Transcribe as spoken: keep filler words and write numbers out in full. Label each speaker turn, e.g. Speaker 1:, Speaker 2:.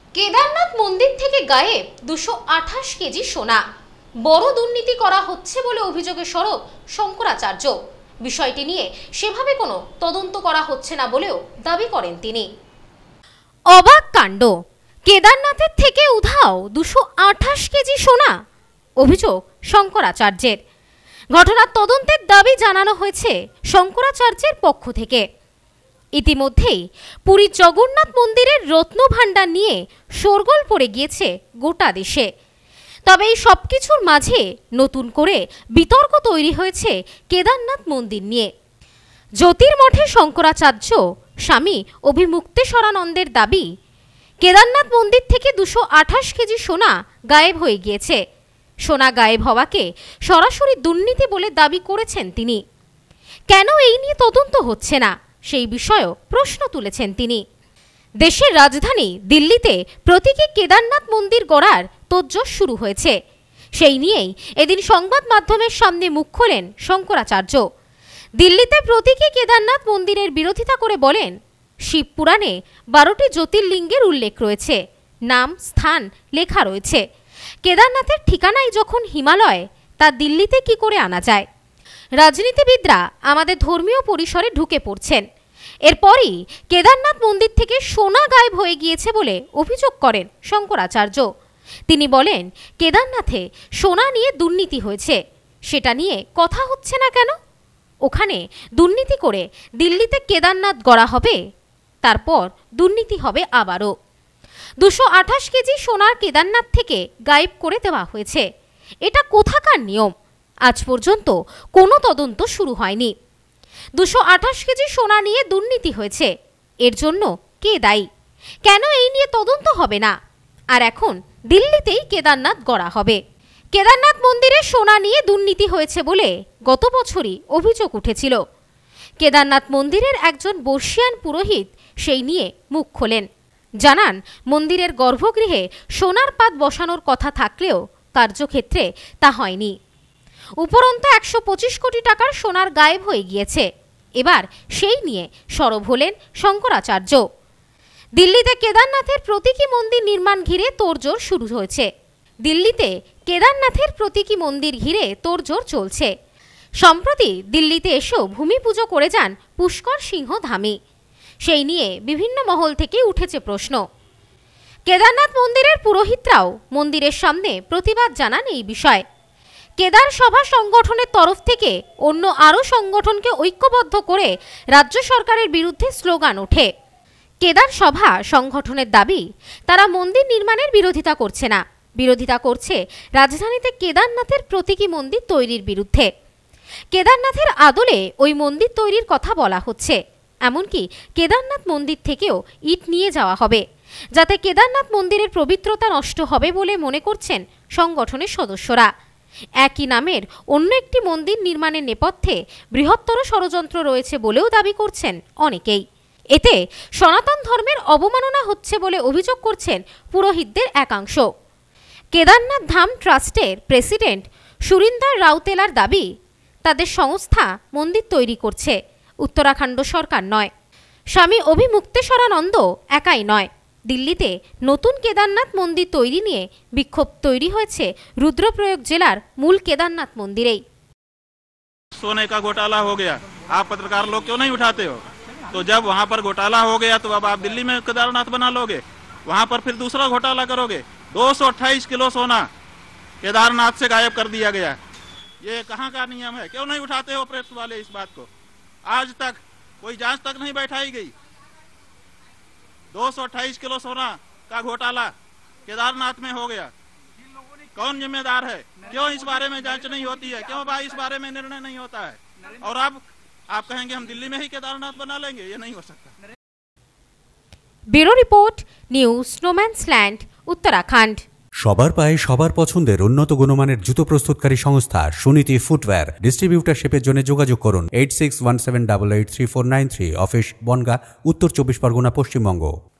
Speaker 1: কেদারনাথ মন্দির থেকে গায়েব দুশো আঠাশ কেজি সোনা। বড় দুর্নীতি করা হচ্ছে বলে অভিযোগে সরব শঙ্করাচার্য। বিষয়টি নিয়ে সেভাবে কোনো তদন্ত করা হচ্ছে না বলেও দাবি করেন তিনি। অবাক কাণ্ড, কেদারনাথের থেকে উধাও দুশো আঠাশ কেজি সোনা, অভিযোগ শঙ্করাচার্যের। ঘটনার তদন্তের দাবি জানানো হয়েছে শঙ্করাচার্যের পক্ষ থেকে। ইতিমধ্যেই পুরীর জগন্নাথ মন্দিরের রত্নভাণ্ডার নিয়ে শোরগোল পড়ে গিয়েছে গোটা দেশে। তবে এই সব কিছুর মাঝে নতুন করে বিতর্ক তৈরি হয়েছে কেদারনাথ মন্দির নিয়ে। জ্যোতির্মঠে শঙ্করাচার্য স্বামী অভিমুক্তেশ্বরানন্দের দাবি, কেদারনাথ মন্দির থেকে দুশো আঠাশ কেজি সোনা গায়েব হয়ে গিয়েছে। সোনা গায়েব হওয়াকে সরাসরি দুর্নীতি বলে দাবি করেছেন তিনি। কেন এই নিয়ে তদন্ত হচ্ছে না সেই বিষয়েও প্রশ্ন তুলেছেন তিনি। দেশের রাজধানী দিল্লিতে প্রতীকী কেদারনাথ মন্দির গড়ার তোড়জোড় শুরু হয়েছে। সেই নিয়েই এদিন সংবাদ মাধ্যমের সামনে মুখ খোলেন শঙ্করাচার্য। দিল্লিতে প্রতীকী কেদারনাথ মন্দিরের বিরোধিতা করে বলেন, শিবপুরাণে বারোটি জ্যোতির্লিঙ্গের উল্লেখ রয়েছে, নাম স্থান লেখা রয়েছে। কেদারনাথের ঠিকানাই যখন হিমালয়, তা দিল্লিতে কি করে আনা যায়? রাজনীতিবিদরা আমাদের ধর্মীয় পরিসরে ঢুকে পড়ছেন। এরপরই কেদারনাথ মন্দির থেকে সোনা গায়েব হয়ে গিয়েছে বলে অভিযোগ করেন শঙ্করাচার্য। তিনি বলেন, কেদারনাথে সোনা নিয়ে দুর্নীতি হয়েছে, সেটা নিয়ে কথা হচ্ছে না কেন? ওখানে দুর্নীতি করে দিল্লিতে কেদারনাথ গড়া হবে, তারপর দুর্নীতি হবে আবারও। দুশো আঠাশ কেজি সোনার কেদারনাথ থেকে গায়েব করে দেওয়া হয়েছে। এটা কোথাকার নিয়ম? আজ পর্যন্ত কোনো তদন্ত শুরু হয়নি। দুশো আঠাশ কেজি সোনা নিয়ে দুর্নীতি হয়েছে, এর জন্য কে দায়ী? কেন এই নিয়ে তদন্ত হবে না? আর এখন দিল্লিতেই কেদারনাথ গড়া হবে। কেদারনাথ মন্দিরে সোনা নিয়ে দুর্নীতি হয়েছে বলে গত বছরই অভিযোগ উঠেছিল। কেদারনাথ মন্দিরের একজন বর্ষিয়ান পুরোহিত সেই নিয়ে মুখ খোলেন। জানান, মন্দিরের গর্ভগৃহে সোনার পাত বসানোর কথা থাকলেও কার্যক্ষেত্রে তা হয়নি। উপরন্তু একশো পঁচিশ কোটি টাকার সোনার গায়েব হয়ে গিয়েছে। এবার সেই নিয়ে সরব হলেন শঙ্করাচার্য। দিল্লিতে কেদারনাথের প্রতীকী মন্দির নির্মাণ ঘিরে তোড়জোড় শুরু হয়েছে। দিল্লিতে কেদারনাথের প্রতীকী মন্দির ঘিরে তোড়জোড় চলছে। সম্প্রতি দিল্লিতে এসেও ভূমি পুজো করে যান পুষ্কর সিংহ ধামী। সেই নিয়ে বিভিন্ন মহল থেকে উঠেছে প্রশ্ন। কেদারনাথ মন্দিরের পুরোহিতরাও মন্দিরের সামনে প্রতিবাদ জানান এই বিষয়ে। কেদার সভা সংগঠনের তরফ থেকে অন্য আরও সংগঠনকে ঐক্যবদ্ধ করে রাজ্য সরকারের বিরুদ্ধে স্লোগান ওঠে। কেদার সভা সংগঠনের দাবি, তারা মন্দির নির্মাণের বিরোধিতা করছে না, বিরোধিতা করছে রাজধানীতে কেদারনাথের প্রতীকী মন্দির তৈরির বিরুদ্ধে। কেদারনাথের আদলে ওই মন্দির তৈরির কথা বলা হচ্ছে। এমনকি কেদারনাথ মন্দির থেকেও ইট নিয়ে যাওয়া হবে, যাতে কেদারনাথ মন্দিরের পবিত্রতা নষ্ট হবে বলে মনে করছেন সংগঠনের সদস্যরা। একই নামের অন্য একটি মন্দির নির্মাণের নেপথ্যে বৃহত্তর ষড়যন্ত্র রয়েছে বলেও দাবি করছেন অনেকেই। এতে সনাতন ধর্মের অবমাননা হচ্ছে বলে অভিযোগ করছেন পুরোহিতদের একাংশ। কেদারনাথ ধাম ট্রাস্টের প্রেসিডেন্ট সুরিন্দর রাউতেলার দাবি, তাদের সংস্থা মন্দির তৈরি করছে, উত্তরাখণ্ড সরকার নয়। স্বামী অভিমুক্তেশ্বরানন্দ একাই নয়। দিল্লিতে নতুন কেদারনাথ মন্দির তৈরি নিয়ে বিক্ষোভ তৈরি হয়েছে রুদ্রপ্রয়াগ জেলার মূল কেদারনাথ মন্দিরেই।
Speaker 2: सोने का घोटाला हो गया, आप पत्रकार लोग क्यों नहीं उठाते हो? तो जब वहां पर घोटाला हो गया तो अब आप दिल्ली में केदारनाथ बना लोगे, वहां पर फिर दूसरा घोटाला करोगे। दो सौ अट्ठाईस किलो सोना केदारनाथ से गायब कर दिया गया। ये कहाँ का नियम है? क्यों नहीं उठाते हो प्रेस वाले इस बात को? आज तक कोई जांच तक नहीं बैठाई गई। दो सौ अट्ठाईस किलो सोना का घोटाला केदारनाथ में हो गया। कौन जिम्मेदार है? क्यों इस बारे में जांच नहीं होती है? क्यों भाई इस बारे में निर्णय नहीं होता है? और अब आप कहेंगे हम दिल्ली में ही केदारनाथ बना लेंगे, ये नहीं हो सकता।
Speaker 1: ब्यूरो रिपोर्ट, न्यूज स्नोम्যান্সল্যান্ড, उत्तराखंड।
Speaker 3: সবার পায়ে সবার পছন্দের উন্নত গুণমানের জুতো প্রস্তুতকারী সংস্থা সুনীতি ফুটওয়্যার। ডিস্ট্রিবিউটারশিপের জন্য যোগাযোগ করুন eight six one seven eight eight three four nine three. Office Bongaon, Uttar Chabbish Pargana, Paschimbanga.